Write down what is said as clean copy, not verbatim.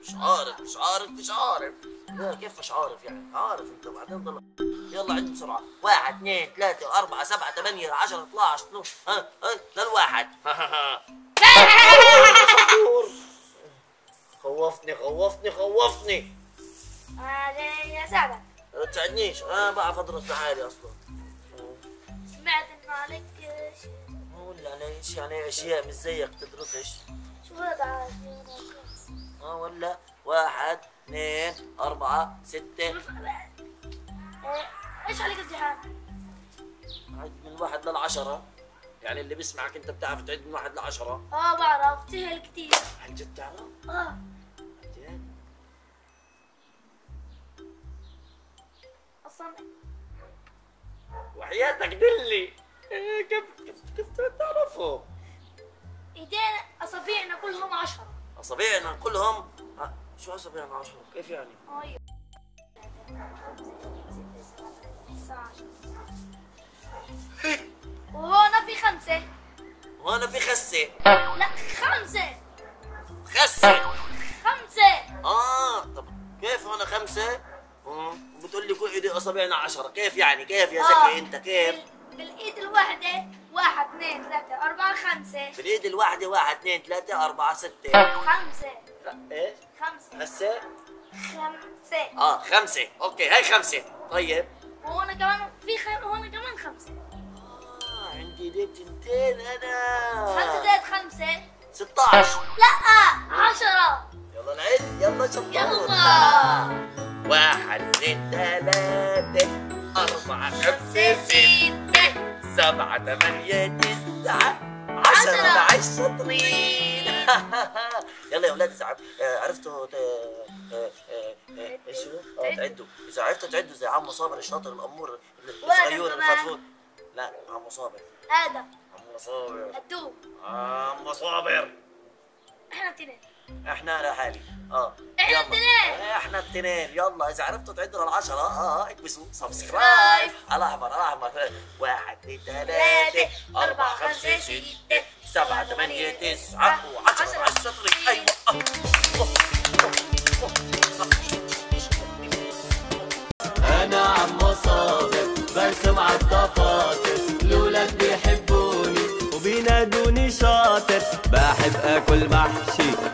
مش عارف. لا كيف مش عارف يعني؟ عارف انت بعدين ضل. يلا عد بسرعة. 1 2 3 4 7 8 10 12 12. ها للواحد. خوفتني. يا سعدة. ما تساعدنيش، انا بعرف ادرس لحالي اصلا. سمعت انه عليك شيء. قول علي شيء، يعني اشياء مش زيك تدرسش. شو هذا؟ ولا 1 2 4 6. ايش عليك امتحان؟ عد من 1 ل10. يعني اللي بيسمعك انت بتعرف تعد من 1 ل10؟ بعرف، سهل كثير. عن جد تعرف؟ جد؟ اصلا وحياتك دلي. كيف تعرفهم؟ ايدين اصابعنا كلهم 10. اصابعنا كلهم؟ شو اصابعنا 10؟ كيف يعني؟ ايوه. وهون في 5. وهنا في خسة. لا 5. خسة. 5. طب كيف هنا 5؟ بتقول لي كل ايدي اصابعنا 10، كيف يعني؟ كيف يا زكي انت كيف؟ بالايد الواحدة 1 2 3 4 5. في اليد الواحدة 1 2 3 4 6. 5. لا ايش؟ 5. هسه؟ 5. 5. اوكي هاي 5. طيب وهون كمان هون كمان 5. عندي ايدين تنتين انا. 5 زائد 5 16. لا 10. يلا نعد، يلا شطور. يلا 1 2 3 4 5 6 7 8 9 10. بعد شاطرين. يلا يا اولاد، اذا عرفتوا ايش هو؟ تعدوا. اذا عرفتوا تعدوا زي عمو صابر الشاطر الامور الصغيور الفرفور. لا عمو صابر. ادم. عمو صابر. الدوب. عمو صابر. احنا اثنين. احنا لحالي. احنا اثنين. احنا الاثنين. يلا اذا عرفتوا تعدوا لل10 اكبسوا سبسكرايب على احمر 1 2 3 4 5 6 7 8 9 و10. على الشطرين. ايوه. انا عمو صابر برسم عالضفادر، الولاد بيحبوني وبينادوني شاطر، بحب اكل محشي